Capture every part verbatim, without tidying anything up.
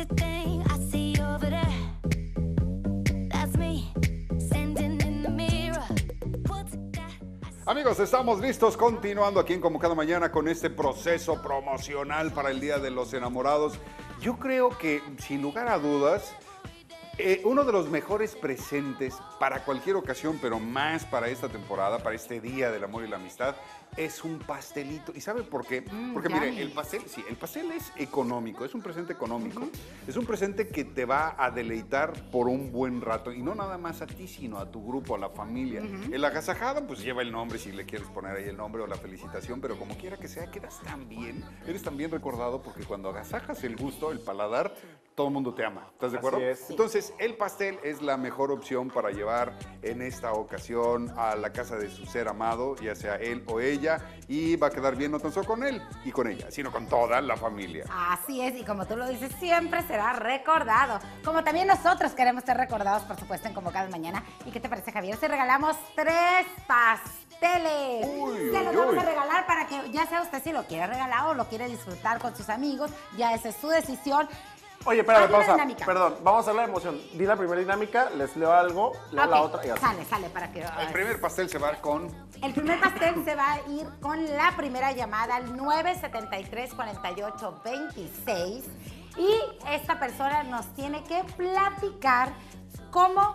Amigos, estamos listos continuando aquí en Como Cada Mañana con este proceso promocional para el Día de los Enamorados. Yo creo que, sin lugar a dudas, eh, uno de los mejores presentes para cualquier ocasión, pero más para esta temporada, para este Día del Amor y la Amistad, es un pastelito. ¿Y sabe por qué? Mm, Porque yummy. mire, el pastel, sí, el pastel es económico, es un presente económico. Uh-huh. Es un presente que te va a deleitar por un buen rato. Y no nada más a ti, sino a tu grupo, a la familia. Uh-huh. El agasajado, pues lleva el nombre, si le quieres poner ahí el nombre o la felicitación, pero como quiera que sea, quedas tan bien. Eres tan bien recordado porque cuando agasajas el gusto, el paladar, todo el mundo te ama. ¿Estás de acuerdo? Así es. Entonces, el pastel es la mejor opción para llevar en esta ocasión a la casa de su ser amado, ya sea él o ella, y va a quedar bien no tan solo con él y con ella, sino con toda la familia. Así es, y como tú lo dices, siempre será recordado. Como también nosotros queremos ser recordados, por supuesto, en Como Cada Mañana. ¿Y qué te parece, Javier? Si regalamos tres pasteles. Uy, Se uy, los vamos uy. a regalar para que, ya sea usted si lo quiere regalar o lo quiere disfrutar con sus amigos, ya esa es su decisión. Oye, espérame, Hay una pausa. dinámica. Perdón, vamos a hacer la emoción. Di la primera dinámica, les leo algo, leo Ok, la otra y así. Sale, sale para que... El primer pastel se va con... El primer pastel se va a ir con la primera llamada al nueve siete tres, cuatro ocho dos seis y esta persona nos tiene que platicar cómo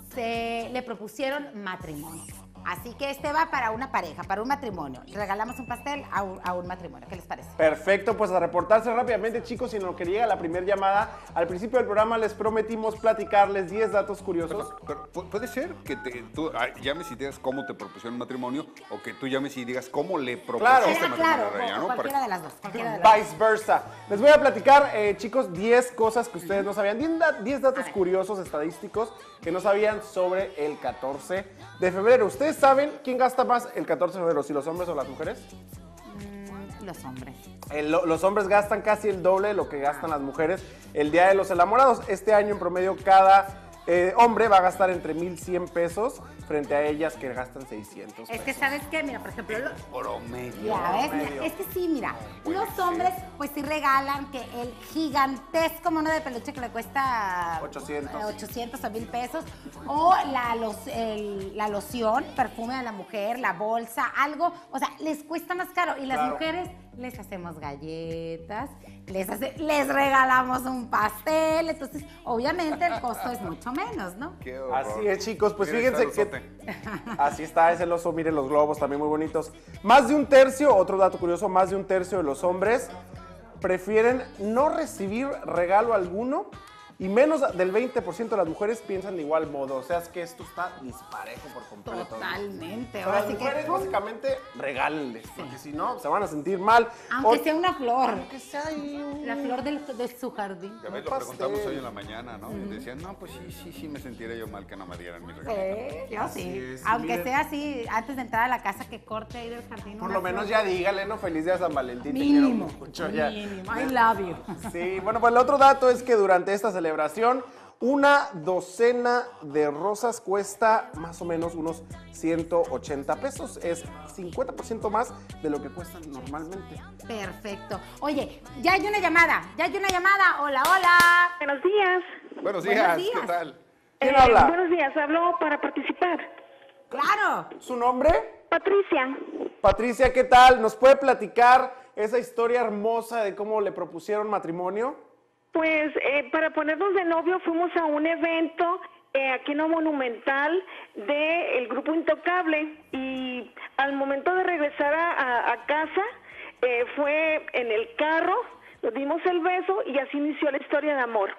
se le propusieron matrimonio. Así que este va para una pareja, para un matrimonio. Regalamos un pastel a un, a un matrimonio. ¿Qué les parece? Perfecto, pues a reportarse rápidamente, chicos, sino que llega la primera llamada. Al principio del programa les prometimos platicarles diez datos curiosos. Pero, pero, puede ser que te, tú ah, llames y digas cómo te propusieron matrimonio o que tú llames y digas cómo le Claro. propusiste Ah, matrimonio claro, a Raya, o- ¿no? cualquiera Para- de las dos. Cualquiera de las dos. Viceversa. Les voy a platicar, eh, chicos, diez cosas que ustedes no sabían. diez, da- diez datos curiosos estadísticos que no sabían sobre el catorce de febrero. ¿Ustedes saben quién gasta más el catorce de febrero, si los hombres o las mujeres? Mm, los hombres. El- lo- los hombres gastan casi el doble de lo que gastan las mujeres el Día de los Enamorados. Este año, en promedio, cada eh, hombre va a gastar entre mil cien pesos frente a ellas que gastan seiscientos Es que, pesos. ¿sabes qué? Mira, por ejemplo... lo- Promedio. Ya ves, promedio. mira, es que sí, mira, Puede los ser. hombres pues sí regalan que el gigantesco mono de peluche que le cuesta ochocientos. eh, ochocientos o mil pesos, o la, los, el- la loción, perfume a la mujer, la bolsa, algo, o sea, les cuesta más caro. Y las Claro. mujeres les hacemos galletas, les, hace- les regalamos un pastel, entonces obviamente el costo es mucho menos, ¿no? Qué horror. Así es, chicos, pues Mira, fíjense está que... losote. Así está, es el oso, miren los globos también muy bonitos. Más de un tercio, otro dato curioso, más de un tercio de los hombres prefieren no recibir regalo alguno y menos del veinte por ciento de las mujeres piensan de igual modo. O sea, es que esto está disparejo por completo. Totalmente. O sea, Ahora las sí que mujeres pum, básicamente regálenles, porque si no se van a sentir mal. aunque O- sea una flor, Aunque sea ahí un- la flor del- de su jardín. Ya ves, Un lo pastel. preguntamos hoy en la mañana, ¿no? Y decían, no, pues sí, sí, sí me sentiría yo mal que no me dieran mi regalo. Sí, yo Así sí. es, Aunque miren. sea así, antes de entrar a la casa, que corte ahí del jardín. Por una lo menos flor. ya dígale, ¿no? Feliz día de San Valentín. te Mínimo. quiero mucho, ya. Mínimo. I love you. Sí, bueno, pues el otro dato es que durante esta celebración, una docena de rosas cuesta más o menos unos ciento ochenta pesos. Es cincuenta por ciento más de lo que cuestan normalmente. Perfecto. Oye, ya hay una llamada. Ya hay una llamada. Hola, hola. Buenos días. Buenos Buenos días, días. ¿qué tal? ¿Quién Eh, habla? Buenos días, hablo para participar. Claro. ¿Su nombre? Patricia. Patricia, ¿qué tal? ¿Nos puede platicar esa historia hermosa de cómo le propusieron matrimonio? Pues eh, para ponernos de novio fuimos a un evento eh, aquí en lo Monumental del Grupo Intocable y al momento de regresar a, a- a casa eh, fue en el carro, nos dimos el beso y así inició la historia de amor.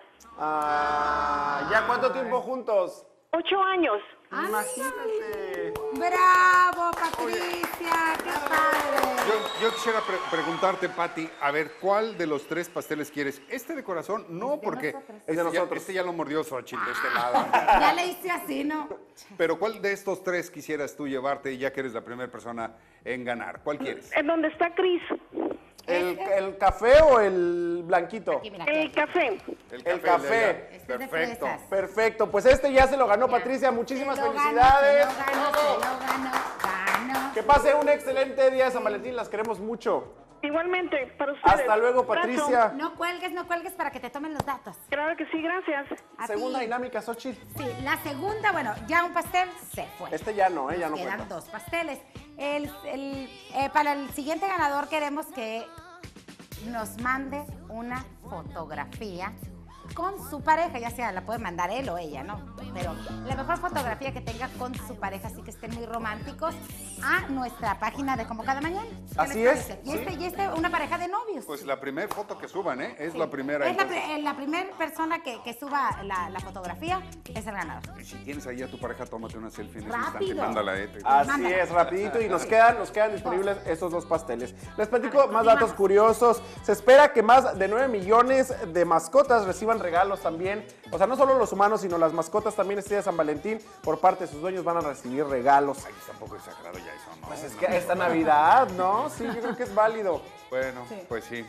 Ah, ¿ya cuánto tiempo juntos? Ocho años. Imagínate. Bravo, Patricia. Qué padre. Yo, yo quisiera pre- preguntarte, Pati, a ver, ¿cuál de los tres pasteles quieres? ¿Este de corazón? No, de porque nosotros. Es de este ya- nosotros. este ya lo mordió Xochitl de este lado. Ya le hice así, ¿no? Pero ¿cuál de estos tres quisieras tú llevarte ya que eres la primera persona en ganar? ¿Cuál quieres? En donde está Cris. ¿El, el café o el blanquito? Aquí, mira. aquí, El aquí. café. El café. el de allá. Este es de Perfecto. fresas. Perfecto, pues este ya se lo ganó Patricia, muchísimas Se lo ganó, felicidades. se lo ganó, se lo ganó, ganó. Que pase un excelente día de San Valentín, las queremos mucho. Igualmente, para ustedes. Hasta luego, Abrazo. Patricia. No cuelgues, no cuelgues para que te tomen los datos. Claro que sí, gracias. A Segunda ti. dinámica, Xochitl. Sí, la segunda, bueno, ya un pastel se fue. Este ya no, ¿eh? Ya no Quedan cuenta. dos pasteles. El, el, eh, para el siguiente ganador queremos que nos mande una fotografía con su pareja, ya sea la puede mandar él o ella, ¿no? Pero la mejor fotografía que tenga con su pareja, así que estén muy románticos, a nuestra página de Como Cada Mañana. ¿Qué Así les es, parece? Y sí. este, y este, una pareja de novios. Pues la primera foto que suban, ¿eh? Es Sí. la primera. Es la, entonces. pri- la primera persona que, que suba la, la fotografía, es el ganador. Y si tienes ahí a tu pareja, tómate una selfie en ese instante y Rápido. mándala, ¿eh? Te- Así Mándala. es, rapidito, y nos quedan, nos quedan disponibles estos dos pasteles. Les platico A ver, más continuamos. datos curiosos. Se espera que más de nueve millones de mascotas reciban regalos también. O sea, no solo los humanos, sino las mascotas también este día de San Valentín, por parte de sus dueños van a recibir regalos. Ay, tampoco es exagerado ya eso, ¿no? Pues es que esta Navidad, ¿no? Sí, yo creo que es válido. Bueno, pues sí.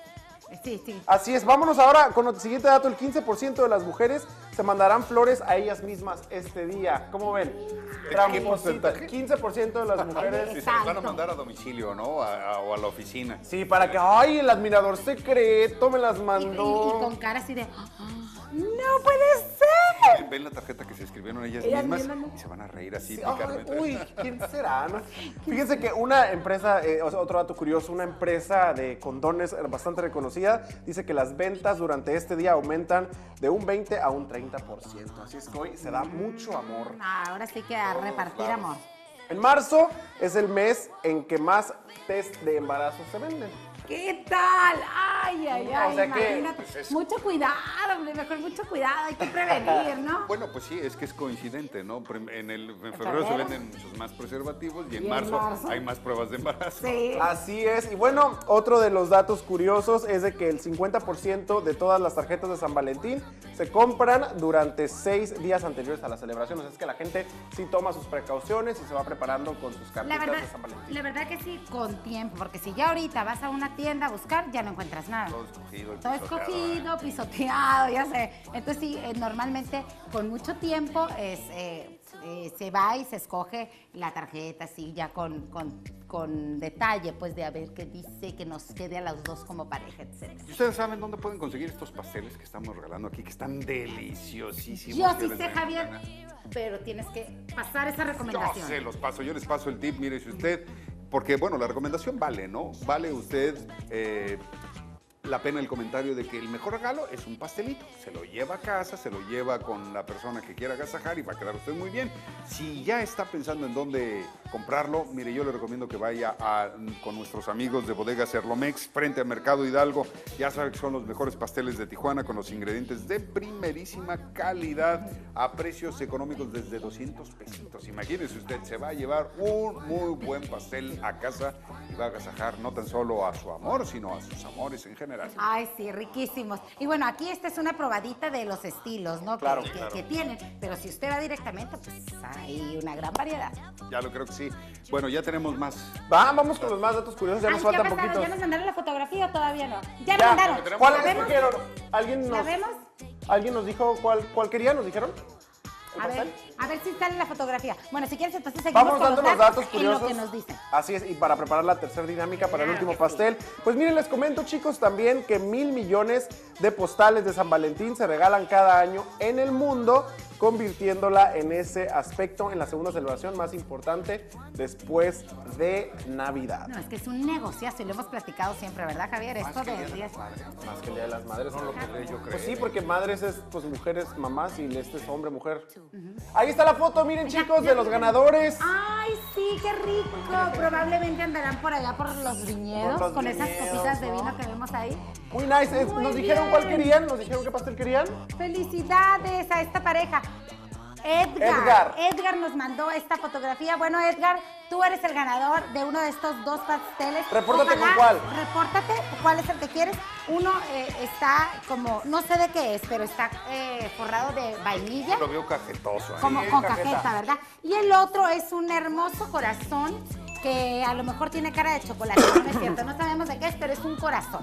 Sí, sí. Así es, vámonos ahora con el siguiente dato. El quince por ciento de las mujeres se mandarán flores a ellas mismas este día. ¿Cómo ven? qué Tramposito. porcentaje? quince por ciento de las mujeres. Si se las van a Exacto. mandar a domicilio, ¿no? A- a- o a la oficina. Sí, para que, ay, el admirador secreto me las Y, y- y mandó. con cara así de, "Ah, no puede ser. Ven la tarjeta que se escribieron ellas Ellas mismas mismas, ¿no? y se van a reír así. Sí, ay, picarmente. uy, ¿quién será? no? Fíjense que una empresa, eh, o sea, otro dato curioso, una empresa de condones bastante reconocida dice que las ventas durante este día aumentan de un veinte a un treinta por ciento. Así es que hoy se da mucho amor. Ah, ahora sí que a repartir amor. En marzo es el mes en que más test de embarazo se venden. ¿Qué tal? Ay, ay, ay, O sea que, imagínate. pues, es- Mucho cuidado, hombre, mejor mucho cuidado, hay que prevenir, ¿no? Bueno, pues sí, es que es coincidente, ¿no? Prim- En, el, en febrero febrero? se venden muchos más preservativos y en, ¿Y en marzo, marzo? hay más pruebas de embarazo. Sí. Así es. Y bueno, otro de los datos curiosos es de que el cincuenta por ciento de todas las tarjetas de San Valentín se compran durante seis días anteriores a la celebración. O sea, es que la gente sí toma sus precauciones y se va preparando con sus La cartitas verdad, de San Valentín. la verdad que sí, con tiempo, porque si ya ahorita vas a una tienda a buscar, ya no encuentras nada. Todo escogido. y Todo pisoteado, escogido, pisoteado, ya sé. Entonces sí, eh, normalmente con mucho tiempo es, eh, eh, se va y se escoge la tarjeta así ya con, con, con detalle, pues de a ver qué dice, que nos quede a los dos como pareja, etcétera. ¿Y ustedes saben dónde pueden conseguir estos pasteles que estamos regalando aquí, que están deliciosísimos? Yo sí les sé, den Javier, ganas. pero tienes que pasar esa Yo recomendación. se los paso, yo les paso el tip, mire, si usted, porque bueno, la recomendación vale, ¿no? Vale usted eh, la pena el comentario de que el mejor regalo es un pastelito. Se lo lleva a casa, se lo lleva con la persona que quiera agasajar y va a quedar usted muy bien. Si ya está pensando en dónde comprarlo, mire, yo le recomiendo que vaya a, con nuestros amigos de Bodega Cerlomex frente al Mercado Hidalgo. Ya sabe que son los mejores pasteles de Tijuana con los ingredientes de primerísima calidad a precios económicos desde doscientos pesitos. Imagínese usted, se va a llevar un muy buen pastel a casa y va a agasajar no tan solo a su amor, sino a sus amores en general. Ay, sí, riquísimos. Y bueno, aquí esta es una probadita de los estilos, ¿no? Claro, que, que- claro. que tienen. Pero si usted va directamente, pues hay una gran variedad. Ya lo creo que sí. Bueno, ya tenemos más. Va, vamos con los más datos curiosos, ya Ay, nos ¿qué faltan pasaron? poquitos. ¿Ya nos mandaron la fotografía o todavía no? Ya, Ya. nos mandaron. ¿Cuál ¿La vemos? escogieron? ¿Alguien ¿La nos, vemos? ¿Alguien nos dijo cuál, cuál quería? ¿Nos dijeron? ¿El A ver, pastel? a ver si sale la fotografía. Bueno, si quieres, entonces seguimos Vamos con dando los datos en curiosos. lo que nos dicen. Así es, y para preparar la tercera dinámica para el Claro último que pastel. Pues miren, les comento, chicos, también que mil millones de postales de San Valentín se regalan cada año en el mundo, convirtiéndola en ese aspecto, en la segunda celebración más importante después de Navidad. No, es que es un negociazo y lo hemos platicado siempre, ¿verdad, Javier? Esto de días. Más que el Día de las Madres. No lo podré yo creer. Pues sí, porque madres es pues mujeres, mamás, y este es hombre, mujer. Ahí está la foto, miren, Ya, chicos, ya. de los ganadores. Ay, sí, qué rico. Probablemente andarán por allá por los viñedos Por los con esas viñedos, copitas de ¿no? vino que vemos ahí. Muy nice. Es- Muy nos dijeron bien. cuál querían, nos dijeron qué pastel querían. Felicidades a esta pareja. Edgar. Edgar. Edgar nos mandó esta fotografía. Bueno, Edgar, tú eres el ganador de uno de estos dos pasteles. Repórtate Ojalá- con cuál. Repórtate cuál es el que quieres. Uno eh, está como, no sé de qué es, pero está eh, forrado de vainilla. Lo veo cajetoso. ¿eh? Como Sí, con cajeta. cajeta, ¿verdad? Y el otro es un hermoso corazón que a lo mejor tiene cara de chocolate, no es cierto, no sabemos de qué es, pero es un corazón.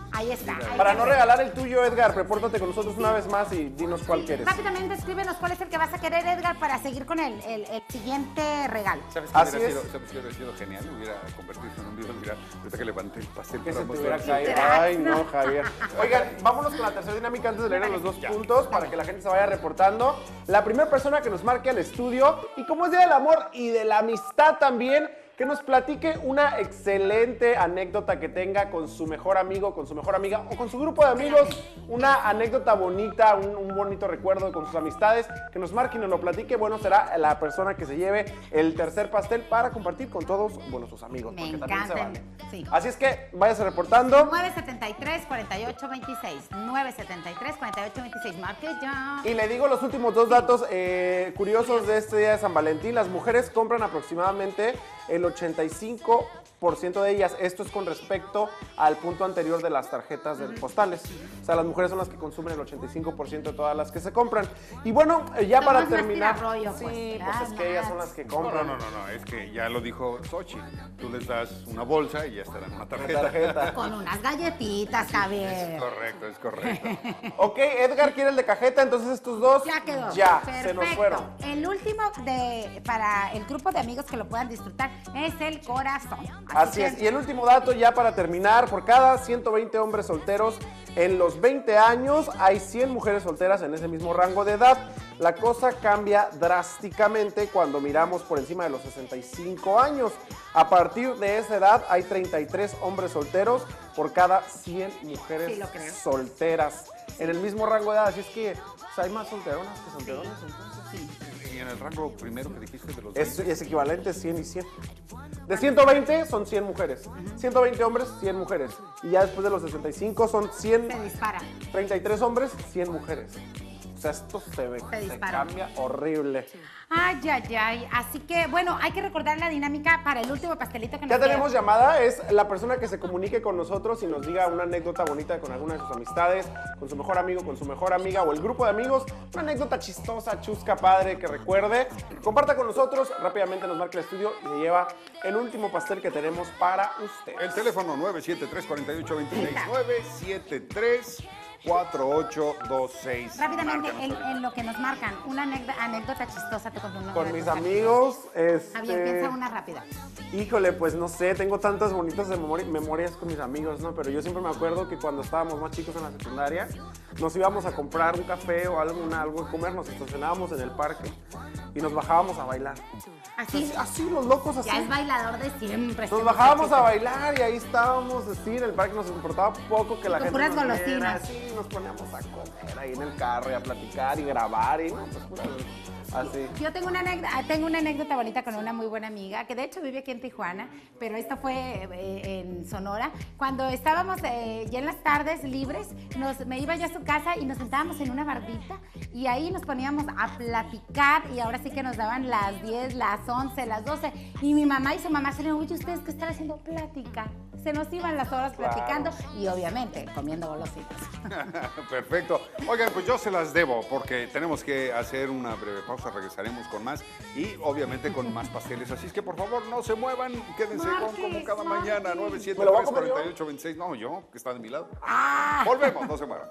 Ahí está. Ahí Para te no ve. regalar el tuyo, Edgar, repórtate con nosotros una vez más y dinos cuál quieres. Rápidamente escríbenos cuál es el que vas a querer, Edgar, para seguir con el, el, el siguiente regalo. ¿Sabes qué Así hubiera, es. sido, ¿sabes qué hubiera sido genial? Hubiera convertirse en un video viral. Ahorita que levanté el pastel Que se para te hubiera mostrar. caído. Ay, no, Javier. Oigan, vámonos con la tercera dinámica antes de leer los dos puntos para que la gente se vaya reportando. La primera persona que nos marque al estudio, y como es Día del Amor y de la Amistad también, que nos platique una excelente anécdota que tenga con su mejor amigo, con su mejor amiga o con su grupo de amigos. Una anécdota bonita, un, un bonito recuerdo con sus amistades. Que nos marque y nos lo platique. Bueno, será la persona que se lleve el tercer pastel para compartir con todos, bueno, sus amigos. Me porque también se encantan. vale. Sí. Así es que váyase reportando. nueve siete tres, cuatro ocho dos seis. nueve siete tres, cuatro ocho dos seis. Marque ya. Y le digo los últimos dos datos eh, curiosos de este día de San Valentín. Las mujeres compran aproximadamente el ochenta y cinco por ciento de ellas. Esto es con respecto al punto anterior de las tarjetas de postales. O sea, las mujeres son las que consumen el ochenta y cinco por ciento de todas las que se compran. Y bueno, eh, ya Somos para más terminar. tirarrollo, Sí, pues. pues es que ellas son las que No, compran. no, no, no, no, es que ya lo dijo Xochitl. Tú les das una bolsa y ya estarán una La tarjeta. tarjeta. Con unas galletitas, Es Javier. correcto, es correcto. Ok, Edgar quiere el de cajeta, entonces estos dos Ya quedó. ya Perfecto. se nos fueron. El último de para el grupo de amigos que lo puedan disfrutar es el corazón. Así que- es. Y el último dato ya para terminar, por cada ciento veinte hombres solteros en los veinte años hay cien mujeres solteras en ese mismo rango de edad. La cosa cambia drásticamente cuando miramos por encima de los sesenta y cinco años. A partir de esa edad hay treinta y tres hombres solteros por cada cien mujeres Sí, lo creo. solteras. En el mismo rango de edad, así es que pues, hay más solteronas que solterones. Entonces. Y en el rango primero que dijiste de los Es, es equivalente cien y cien. De ciento veinte son cien mujeres. ciento veinte hombres, cien mujeres. Y ya después de los sesenta y cinco son cien, Se dispara. treinta y tres hombres, cien mujeres. O sea, esto se ve, Se se dispara. cambia horrible. Ay, ay, ay. Así que, bueno, hay que recordar la dinámica para el último pastelito que nos Ya tenemos dieron. llamada, es la persona que se comunique con nosotros y nos diga una anécdota bonita con alguna de sus amistades, con su mejor amigo, con su mejor amiga o el grupo de amigos. Una anécdota chistosa, chusca, padre, que recuerde. Comparta con nosotros, rápidamente nos marca el estudio y se lleva el último pastel que tenemos para usted. El teléfono nueve siete tres, cuatro ocho dos seis. nueve siete tres, cuatro ocho dos seis. Rápidamente, Márcanos en, ahorita. en lo que nos marcan, una anécdota, anécdota chistosa tú con, una Con de mis tus amigos, este... Javier, piensa una rápida. Híjole, pues no sé, tengo tantas bonitas de memori- memorias con mis amigos, ¿no? Pero yo siempre me acuerdo que cuando estábamos más chicos en la secundaria, nos íbamos a comprar un café o algo, una- algo de comer, nos estacionábamos en el parque y nos bajábamos a bailar. Así, Así, así, los locos así. ya es bailador de siempre. Nos este bajábamos a muchachito. bailar y ahí estábamos así en el parque, nos importaba poco que la con gente puras nos viera. golosinas. Sí, nos poníamos a comer ahí en el carro y a platicar y grabar y no, pues puras- así. Yo tengo una, anécdota, tengo una anécdota bonita con una muy buena amiga, que de hecho vive aquí en Tijuana, pero esto fue eh, en Sonora. Cuando estábamos eh, ya en las tardes libres, nos, me iba yo a su casa y nos sentábamos en una bardita y ahí nos poníamos a platicar y ahora sí que nos daban las diez, las once, las doce y mi mamá y su mamá se le oye, ¿ustedes qué están haciendo? Plática. Se nos iban las horas Claro. platicando y obviamente comiendo golosinas. Perfecto. Oigan, pues yo se las debo porque tenemos que hacer una breve pausa, regresaremos con más y obviamente con más pasteles. Así es que por favor no se muevan, quédense con Marque, como cada marque. mañana, nueve siete ¿Me lo voy a tres, comer yo? cuatro ocho dos seis. No, yo, que está de mi lado. ¡Ah! Volvemos, no se muevan.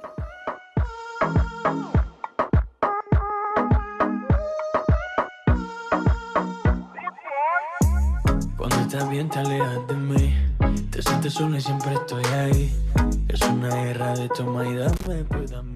Cuando estás bien te alejas de mí. Te sientes sola y siempre estoy ahí. Es una guerra de toma y dame, pues dame.